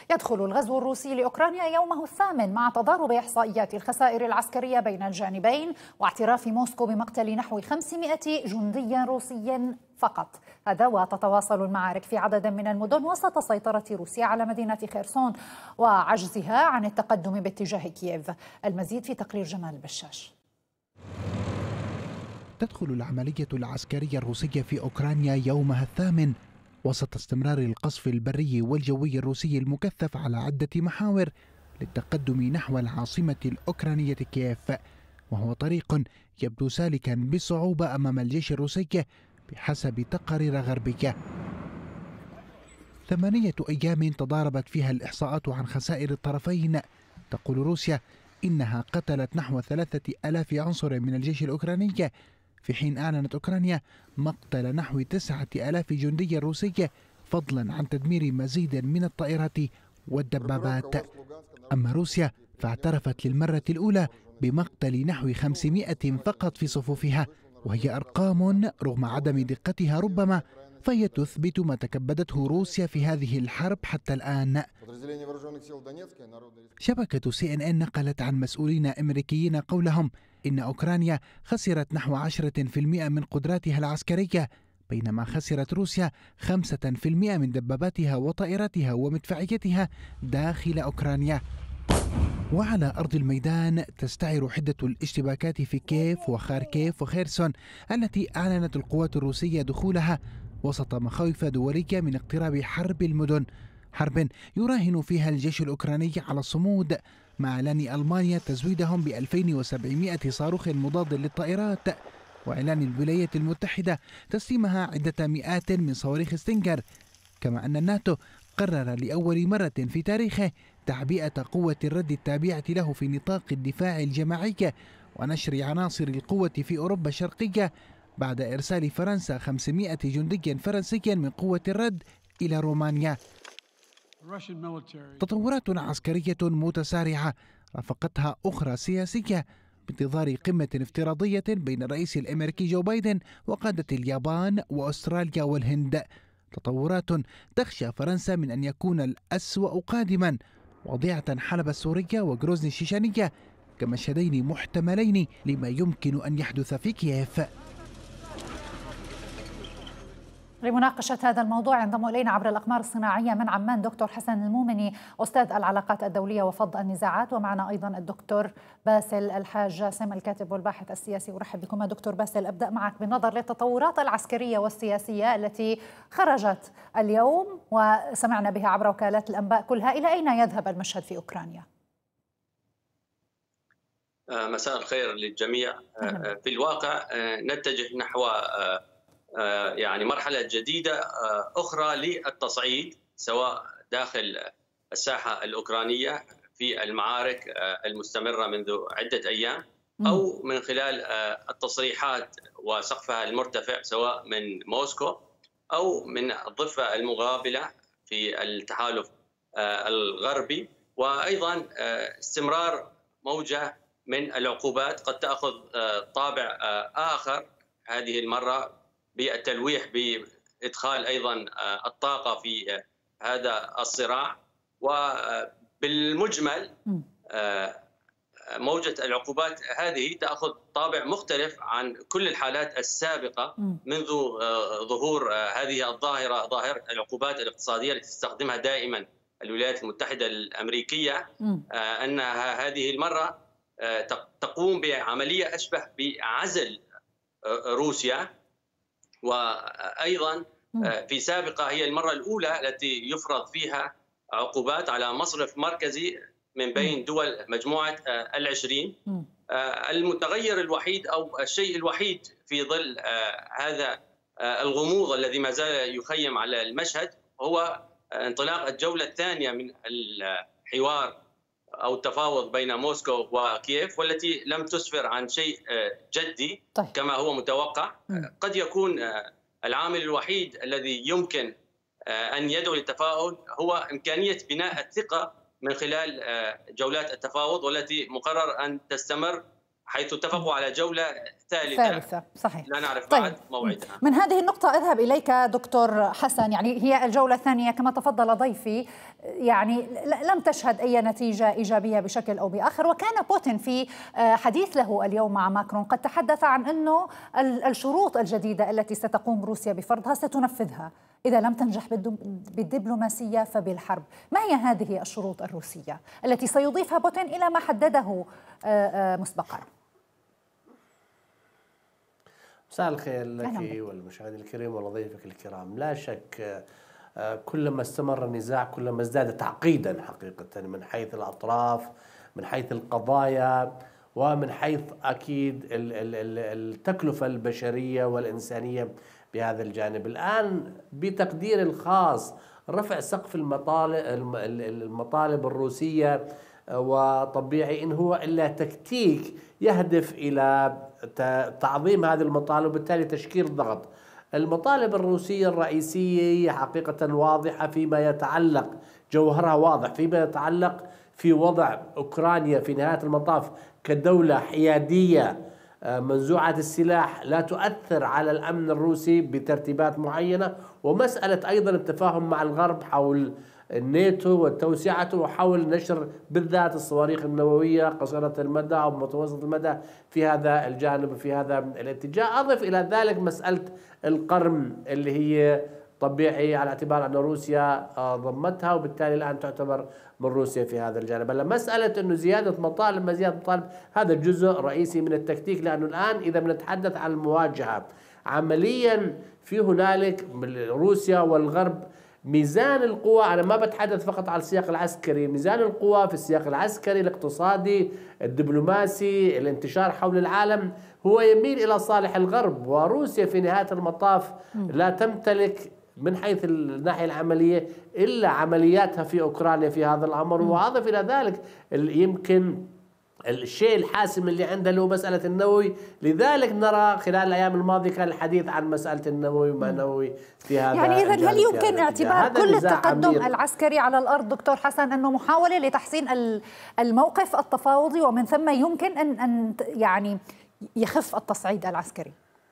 يدخل الغزو الروسي لأوكرانيا يومه الثامن مع تضارب إحصائيات الخسائر العسكرية بين الجانبين واعتراف موسكو بمقتل نحو 500 جندي روسي فقط. هذا وتتواصل المعارك في عدد من المدن وسط سيطرة روسيا على مدينة خيرسون وعجزها عن التقدم باتجاه كييف. المزيد في تقرير جمال بشاش. تدخل العملية العسكرية الروسية في أوكرانيا يومها الثامن وسط استمرار القصف البري والجوي الروسي المكثف على عدة محاور للتقدم نحو العاصمة الأوكرانية كييف، وهو طريق يبدو سالكا بصعوبة أمام الجيش الروسي بحسب تقارير غربية. 8 أيام تضاربت فيها الإحصاءات عن خسائر الطرفين. تقول روسيا إنها قتلت نحو 3000 عنصر من الجيش الأوكراني، في حين أعلنت أوكرانيا مقتل نحو 9000 جندي روسي، فضلا عن تدمير مزيد من الطائرات والدبابات. أما روسيا فاعترفت للمرة الأولى بمقتل نحو 500 فقط في صفوفها، وهي أرقام رغم عدم دقتها ربما، فهي تثبت ما تكبدته روسيا في هذه الحرب حتى الآن. شبكة CNN نقلت عن مسؤولين أمريكيين قولهم إن أوكرانيا خسرت نحو 10% من قدراتها العسكرية، بينما خسرت روسيا 5% من دباباتها وطائراتها ومدفعيتها داخل أوكرانيا. وعلى أرض الميدان تستعر حدة الاشتباكات في كييف وخاركيف وخيرسون التي أعلنت القوات الروسية دخولها وسط مخاوف دولية من اقتراب حرب المدن، حرب يراهن فيها الجيش الأوكراني على الصمود، مع إعلان ألمانيا تزويدهم ب 2700 صاروخ مضاد للطائرات، وإعلان الولايات المتحدة تسليمها عدة مئات من صواريخ ستينجر، كما أن الناتو قرر لأول مرة في تاريخه تعبئة قوة الرد التابعة له في نطاق الدفاع الجماعي ونشر عناصر القوة في أوروبا الشرقية، بعد إرسال فرنسا 500 جندي فرنسي من قوة الرد إلى رومانيا. تطورات عسكرية متسارعة رافقتها أخرى سياسية بانتظار قمة افتراضية بين الرئيس الأمريكي جو بايدن وقادة اليابان وأستراليا والهند. تطورات تخشى فرنسا من أن يكون الأسوأ قادما، وضيعة حلب السورية وغروزني الشيشانية كمشهدين محتملين لما يمكن أن يحدث في كييف. لمناقشة هذا الموضوع ينضم إلينا عبر الأقمار الصناعية من عمان دكتور حسن المومني أستاذ العلاقات الدولية وفض النزاعات، ومعنا أيضا الدكتور باسل الحاج جاسم الكاتب والباحث السياسي. أرحب بكم دكتور باسل. أبدأ معك بالنظر للتطورات العسكرية والسياسية التي خرجت اليوم وسمعنا بها عبر وكالات الأنباء كلها، إلى أين يذهب المشهد في أوكرانيا؟ مساء الخير للجميع. في الواقع نتجه نحو يعني مرحلة جديدة أخرى للتصعيد، سواء داخل الساحة الأوكرانية في المعارك المستمرة منذ عدة أيام، أو من خلال التصريحات وسقفها المرتفع سواء من موسكو أو من الضفة المقابلة في التحالف الغربي، وأيضا استمرار موجة من العقوبات قد تأخذ طابع آخر هذه المرة بالتلويح بإدخال أيضا الطاقة في هذا الصراع. وبالمجمل موجة العقوبات هذه تأخذ طابع مختلف عن كل الحالات السابقة منذ ظهور هذه الظاهرة، ظاهرة العقوبات الاقتصادية التي تستخدمها دائما الولايات المتحدة الأمريكية، أنها هذه المرة تقوم بعملية أشبه بعزل روسيا. وأيضا في سابقة هي المرة الأولى التي يفرض فيها عقوبات على مصرف مركزي من بين دول مجموعة ال20. المتغير الوحيد أو الشيء الوحيد في ظل هذا الغموض الذي ما زال يخيم على المشهد هو انطلاق الجولة الثانية من الحوار أو التفاوض بين موسكو وكييف، والتي لم تسفر عن شيء جدي كما هو متوقع. قد يكون العامل الوحيد الذي يمكن أن يدعو للتفاؤل هو إمكانية بناء الثقة من خلال جولات التفاوض، والتي مقرر أن تستمر حيث اتفقوا على جولة ثالثة صحيح. لا نعرف بعد موعدها. من هذه النقطة أذهب إليك دكتور حسن، يعني هي الجولة الثانية كما تفضل ضيفي يعني لم تشهد أي نتيجة إيجابية بشكل أو بآخر، وكان بوتين في حديث له اليوم مع ماكرون قد تحدث عن أنه الشروط الجديدة التي ستقوم روسيا بفرضها ستنفذها إذا لم تنجح بالدبلوماسية فبالحرب. ما هي هذه الشروط الروسية التي سيضيفها بوتين إلى ما حدده مسبقا؟ مساء الخير لك والمشاهدين الكريم وضيفك الكرام. لا شك كلما استمر النزاع كلما ازداد تعقيدا حقيقة من حيث الأطراف، من حيث القضايا، ومن حيث أكيد التكلفة البشرية والإنسانية بهذا الجانب. الآن بتقدير الخاص رفع سقف المطالب الروسية، وطبيعي إن هو إلا تكتيك يهدف إلى تعظيم هذه المطالب وبالتالي تشكيل ضغط. المطالب الروسية الرئيسية حقيقة واضحة فيما يتعلق، جوهرها واضح فيما يتعلق في وضع أوكرانيا في نهاية المطاف كدولة حيادية منزوعة السلاح لا تؤثر على الأمن الروسي بترتيبات معينة، ومسألة أيضا التفاهم مع الغرب حول الناتو وتوسعته وحول نشر بالذات الصواريخ النووية قصيرة المدى أو متوسط المدى في هذا الجانب وفي هذا الاتجاه. أضف إلى ذلك مسألة القرم اللي هي طبيعي على اعتبار أن روسيا ضمتها وبالتالي الآن تعتبر من روسيا في هذا الجانب. مسألة أنه زيادة مطالب هذا جزء رئيسي من التكتيك، لأنه الآن إذا بنتحدث عن المواجهة عمليا في هنالك روسيا والغرب ميزان القوى. أنا ما بتحدث فقط على السياق العسكري، ميزان القوى في السياق العسكري الاقتصادي الدبلوماسي الانتشار حول العالم هو يميل إلى صالح الغرب، وروسيا في نهاية المطاف لا تمتلك من حيث الناحية العملية إلا عملياتها في أوكرانيا في هذا الأمر. وأضف إلى ذلك يمكن الشيء الحاسم اللي عنده له مسألة النووي، لذلك نرى خلال الأيام الماضية كان الحديث عن مسألة النووي وما نووي في هذا. يعني إذن هل يمكن اعتبار كل التقدم العسكري على الأرض دكتور حسن أنه محاولة لتحسين الموقف التفاوضي ومن ثم يمكن أن يعني يخف التصعيد العسكري؟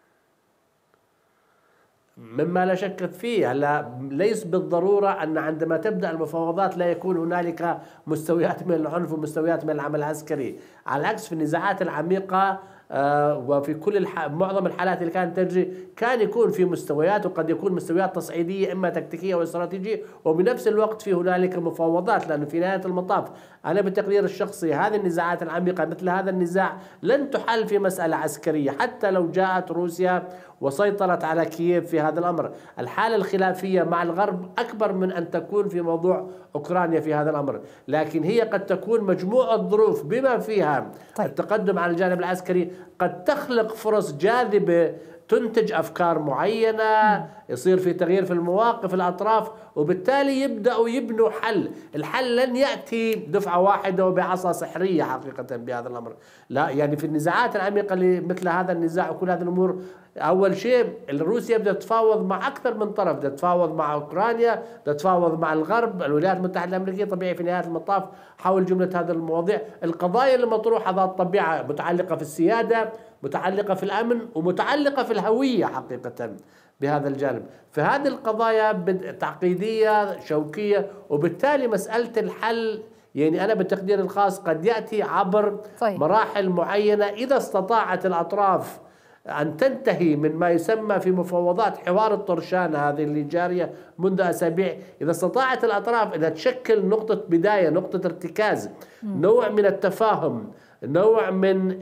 مما لا شك فيه. هلا ليس بالضرورة أن عندما تبدأ المفاوضات لا يكون هنالك مستويات من العنف ومستويات من العمل العسكري. على العكس في النزاعات العميقة وفي كل معظم الحالات اللي كانت تجري كان يكون في مستويات، وقد يكون مستويات تصعيدية إما تكتيكية أو استراتيجية، وبنفس الوقت في هنالك مفاوضات. لأنه في نهاية المطاف أنا بتقدير الشخصي هذه النزاعات العميقة مثل هذا النزاع لن تحل في مسألة عسكرية حتى لو جاءت روسيا وسيطرت على كييف في هذا الأمر. الحالة الخلافية مع الغرب أكبر من أن تكون في موضوع أوكرانيا في هذا الأمر، لكن هي قد تكون مجموعة ظروف بما فيها التقدم على الجانب العسكري قد تخلق فرص جاذبة تنتج أفكار معينة، يصير في تغيير في المواقف الأطراف، وبالتالي يبدأوا يبنوا حل. الحل لن يأتي دفعة واحدة وبعصا سحرية حقيقة بهذا الأمر، لا. يعني في النزاعات العميقة اللي مثل هذا النزاع وكل هذه الأمور أول شيء روسيا بدها تتفاوض مع أكثر من طرف، بدها تتفاوض مع أوكرانيا، بدها تتفاوض مع الغرب، الولايات المتحدة الأمريكية طبيعي في نهاية المطاف حول جملة هذه المواضيع. القضايا اللي مطروحة ذات الطبيعة متعلقة في السيادة، متعلقة في الأمن، ومتعلقة في الهوية حقيقة بهذا الجانب. فهذه القضايا تعقيدية شوكية، وبالتالي مسألة الحل يعني أنا بالتقدير الخاص قد يأتي عبر مراحل معينة إذا استطاعت الأطراف أن تنتهي من ما يسمى في مفاوضات حوار الطرشان هذه اللي جارية منذ أسابيع. إذا استطاعت الأطراف أن تشكل نقطة بداية، نقطة ارتكاز، نوع من التفاهم، نوع من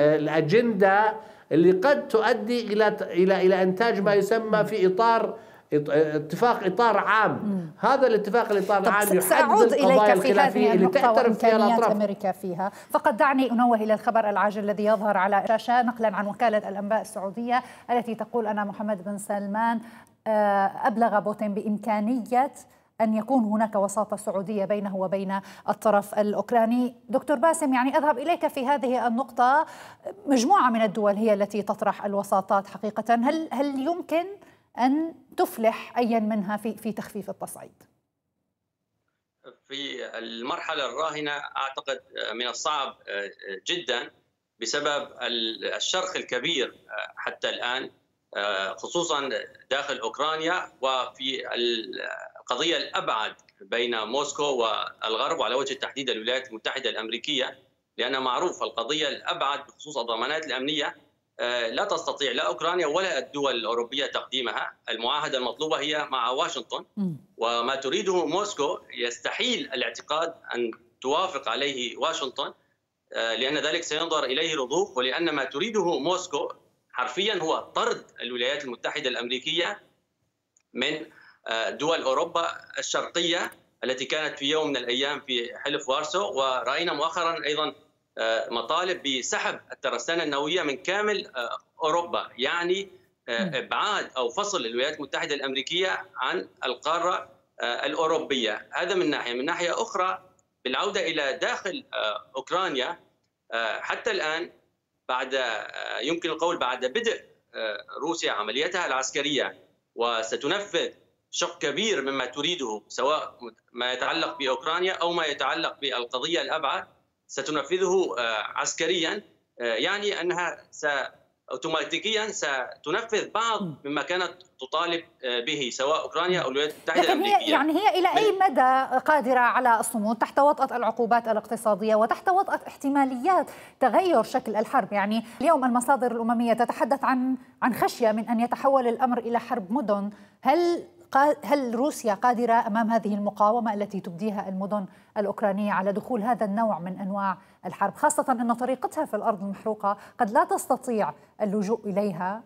الأجندة اللي قد تؤدي إلى إنتاج ما يسمى في إطار اتفاق إطار عام. هذا الاتفاق الإطار العام يحدد القضايا الخلافية اللي تعترف فيها الأطراف. أمريكا فيها. فقد دعني أنوه إلى الخبر العاجل الذي يظهر على الشاشة نقلا عن وكالة الأنباء السعودية التي تقول أن محمد بن سلمان أبلغ بوتين بإمكانية أن يكون هناك وساطة سعودية بينه وبين الطرف الأوكراني. دكتور باسم، يعني أذهب إليك في هذه النقطة. مجموعة من الدول هي التي تطرح الوساطات حقيقة، هل يمكن أن تفلح أي منها في تخفيف التصعيد؟ في المرحلة الراهنة أعتقد من الصعب جدا، بسبب الشرخ الكبير حتى الآن، خصوصا داخل أوكرانيا، وفي القضية الأبعد بين موسكو والغرب، وعلى وجه التحديد الولايات المتحدة الأمريكية، لأن معروف القضية الأبعد بخصوص الضمانات الأمنية لا تستطيع لا أوكرانيا ولا الدول الأوروبية تقديمها. المعاهدة المطلوبة هي مع واشنطن، وما تريده موسكو يستحيل الاعتقاد أن توافق عليه واشنطن، لأن ذلك سينظر إليه رضوخ، ولأن ما تريده موسكو حرفيا هو طرد الولايات المتحدة الأمريكية من دول أوروبا الشرقية التي كانت في يوم من الأيام في حلف وارسو. ورأينا مؤخرا أيضا مطالب بسحب الترسانة النووية من كامل أوروبا، يعني إبعاد أو فصل الولايات المتحدة الأمريكية عن القارة الأوروبية. هذا من ناحية. من ناحية أخرى، بالعودة إلى داخل أوكرانيا، حتى الآن بعد يمكن القول بعد بدء روسيا عملياتها العسكرية، وستنفذ شق كبير مما تريده، سواء ما يتعلق بأوكرانيا أو ما يتعلق بالقضية الأبعد، ستنفذه عسكريا، يعني أنها اوتوماتيكيا ستنفذ بعض مما كانت تطالب به سواء اوكرانيا او الولايات المتحده الامريكيه. يعني هي الى اي مدى قادره على الصمود تحت وطأة العقوبات الاقتصاديه وتحت وطأة احتماليات تغير شكل الحرب؟ يعني اليوم المصادر الامميه تتحدث عن خشيه من ان يتحول الامر الى حرب مدن. هل روسيا قادرة أمام هذه المقاومة التي تبديها المدن الأوكرانية على دخول هذا النوع من أنواع الحرب، خاصة أن طريقتها في الأرض المحروقة قد لا تستطيع اللجوء إليها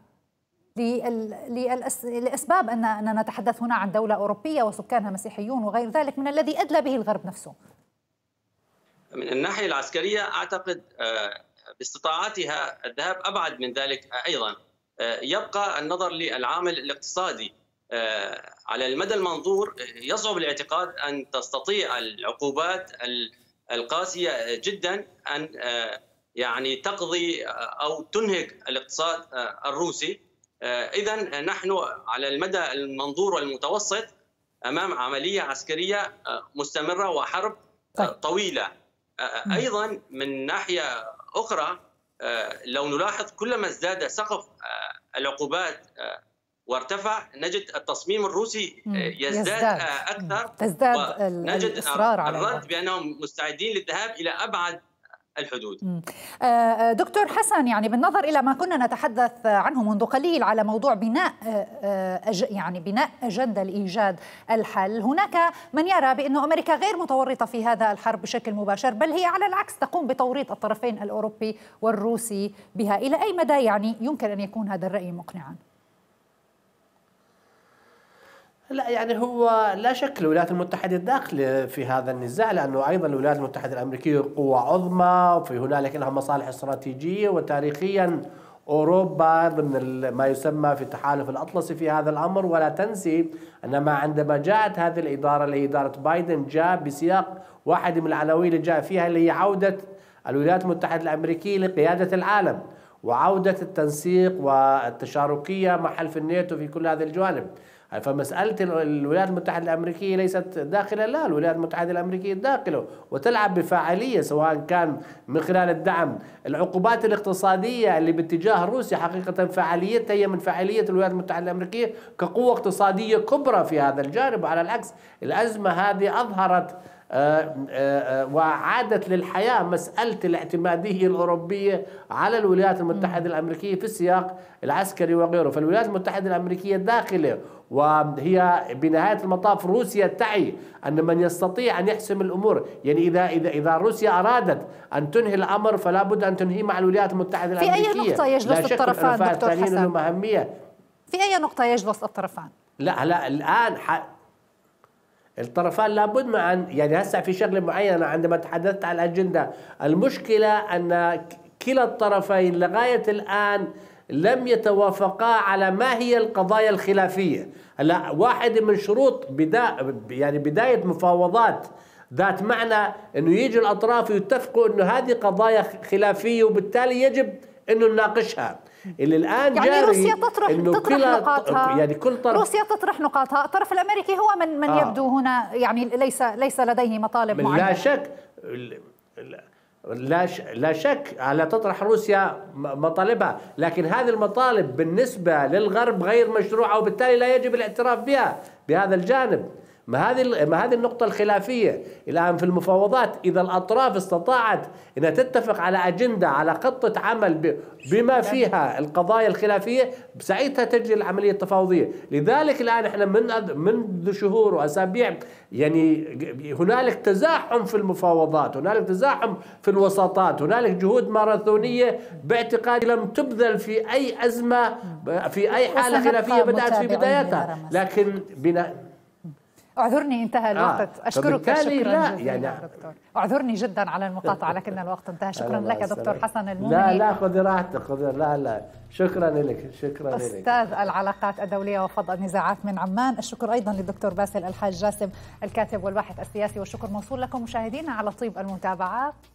لأسباب أننا نتحدث هنا عن دولة أوروبية وسكانها مسيحيون وغير ذلك من الذي أدلى به الغرب نفسه؟ من الناحية العسكرية أعتقد باستطاعتها الذهاب أبعد من ذلك أيضا. يبقى النظر للعامل الاقتصادي. على المدى المنظور يصعب الاعتقاد أن تستطيع العقوبات القاسية جدا أن يعني تقضي أو تنهك الاقتصاد الروسي. إذن نحن على المدى المنظور والمتوسط أمام عملية عسكرية مستمرة وحرب طويلة. أيضا من ناحية أخرى، لو نلاحظ كلما ازداد سقف العقوبات وارتفع، نجد التصميم الروسي يزداد أكثر، تزداد ونجد الإصرار على الرد بأنهم مستعدين للذهاب إلى أبعد الحدود. دكتور حسن، يعني بالنظر إلى ما كنا نتحدث عنه منذ قليل على موضوع بناء أجندة لإيجاد الحل، هناك من يرى بأن أمريكا غير متورطة في هذا الحرب بشكل مباشر، بل هي على العكس تقوم بتوريط الطرفين الأوروبي والروسي بها. إلى أي مدى يعني يمكن أن يكون هذا الرأي مقنعا؟ لا، يعني هو لا شك الولايات المتحدة داخلة في هذا النزاع، لأنه أيضا الولايات المتحدة الأمريكية قوة عظمى، وفي هنالك لها مصالح استراتيجية، وتاريخيا أوروبا ضمن ما يسمى في التحالف الأطلسي في هذا الأمر. ولا تنسي أن عندما جاءت هذه الإدارة اللي هي إدارة بايدن، جاء بسياق واحد من العناوين اللي جاء فيها اللي هي عودة الولايات المتحدة الأمريكية لقيادة العالم، وعودة التنسيق والتشاركية مع حلف الناتو في كل هذه الجوانب. فمسألة الولايات المتحدة الأمريكية ليست داخلة، لا، الولايات المتحدة الأمريكية داخله وتلعب بفاعلية، سواء كان من خلال الدعم. العقوبات الاقتصادية اللي باتجاه روسيا حقيقة فاعليتها هي من فاعلية الولايات المتحدة الأمريكية كقوة اقتصادية كبرى في هذا الجانب. وعلى العكس، الأزمة هذه أظهرت وعادت للحياة مسألة الاعتمادية الأوروبية على الولايات المتحدة الأمريكية في السياق العسكري وغيره. فالولايات المتحدة الأمريكية داخلة، وهي بنهاية المطاف روسيا تعي أن من يستطيع أن يحسم الأمور، يعني إذا روسيا أرادت أن تنهي الأمر فلا بد أن تنهي مع الولايات المتحدة الأمريكية. في أي نقطة يجلس الطرفان دكتور حسن؟ في أي نقطة يجلس الطرفان؟ لا الآن الطرفان لابد معا، يعني هسه في شغله معينه عندما تحدثت عن الاجنده، المشكله ان كلا الطرفين لغايه الان لم يتوافقا على ما هي القضايا الخلافيه. هلا واحد من شروط بدايه مفاوضات ذات معنى انه يجي الاطراف يتفقوا انه هذه قضايا خلافيه وبالتالي يجب انه نناقشها. اللي الان يعني جاري روسيا تطرح نقاطها، يعني كل طرف روسيا تطرح نقاطها، الطرف الامريكي هو من يبدو هنا يعني ليس لديه مطالب معينه. لا شك لا شك لا تطرح روسيا مطالبها، لكن هذه المطالب بالنسبة للغرب غير مشروعة، وبالتالي لا يجب الاعتراف بها بهذا الجانب. ما هذه النقطة الخلافية الآن في المفاوضات. إذا الأطراف استطاعت أنها تتفق على أجندة، على خطة عمل بما فيها القضايا الخلافية، ساعتها تجري العملية التفاوضية. لذلك الآن احنا منذ شهور وأسابيع يعني هنالك تزاحم في المفاوضات، هنالك تزاحم في الوساطات، هنالك جهود ماراثونية باعتقادي لم تبذل في أي أزمة، في أي حالة خلافية بدأت في بدايتها. لكن اعذرني انتهى الوقت. اشكرك شكرا يعني دكتور. اعذرني جدا على المقاطعه لكن الوقت انتهى. شكرا لك دكتور حسن المومني. لا خذي راحتك لا شكرا لك. استاذ العلاقات الدوليه وفض النزاعات من عمان. الشكر ايضا للدكتور باسل الحاج جاسم الكاتب والباحث السياسي، والشكر موصول لكم مشاهدينا على طيب المتابعه.